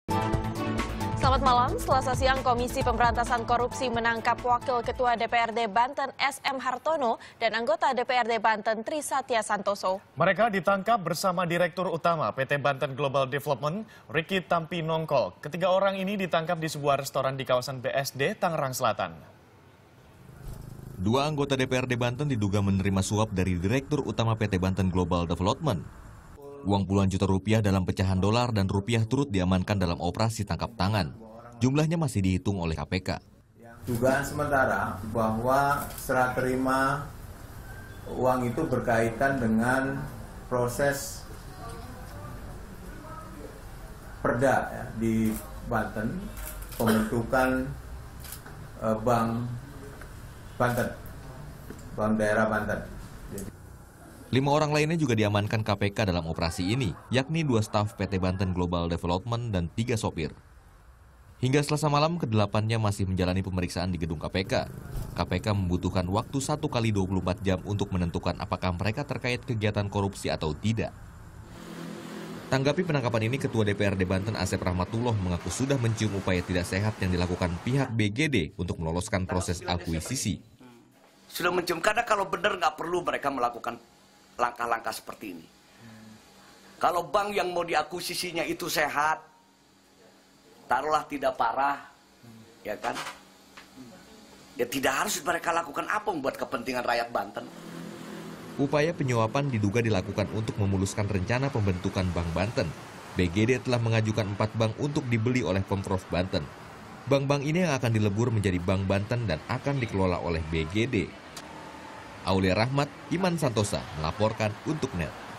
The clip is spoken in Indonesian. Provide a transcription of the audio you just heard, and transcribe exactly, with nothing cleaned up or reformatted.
Selamat malam, Selasa siang Komisi Pemberantasan Korupsi menangkap Wakil Ketua D P R D Banten S M Hartono dan anggota D P R D Banten Trisatya Santoso. Mereka ditangkap bersama Direktur Utama P T Banten Global Development, Ricky Tampinongkol. Ketiga orang ini ditangkap di sebuah restoran di kawasan B S D, Tangerang Selatan. Dua anggota D P R D Banten diduga menerima suap dari Direktur Utama P T Banten Global Development. Uang puluhan juta rupiah dalam pecahan dolar dan rupiah turut diamankan dalam operasi tangkap tangan. Jumlahnya masih dihitung oleh K P K. Dugaan sementara bahwa serah terima uang itu berkaitan dengan proses perda ya, di Banten, pembentukan eh, Bank Banten, Bank Daerah Banten. Lima orang lainnya juga diamankan K P K dalam operasi ini, yakni dua staf P T Banten Global Development dan tiga sopir. Hingga Selasa malam, kedelapannya masih menjalani pemeriksaan di gedung K P K. K P K membutuhkan waktu satu kali dua puluh empat jam untuk menentukan apakah mereka terkait kegiatan korupsi atau tidak. Tanggapi penangkapan ini, Ketua D P R D Banten Asep Rahmatullah mengaku sudah mencium upaya tidak sehat yang dilakukan pihak B G D untuk meloloskan proses akuisisi. Sudah mencium, karena kalau benar nggak perlu mereka melakukan langkah-langkah seperti ini. Kalau bank yang mau diakuisisinya itu sehat, taruhlah tidak parah, ya kan? Ya tidak harus mereka lakukan apa membuat kepentingan rakyat Banten. Upaya penyuapan diduga dilakukan untuk memuluskan rencana pembentukan Bank Banten. B G D telah mengajukan empat bank untuk dibeli oleh Pemprov Banten. Bank-bank ini yang akan dilebur menjadi Bank Banten dan akan dikelola oleh B G D. Aulia Rahmat, Iman Santosa melaporkan untuk N E T.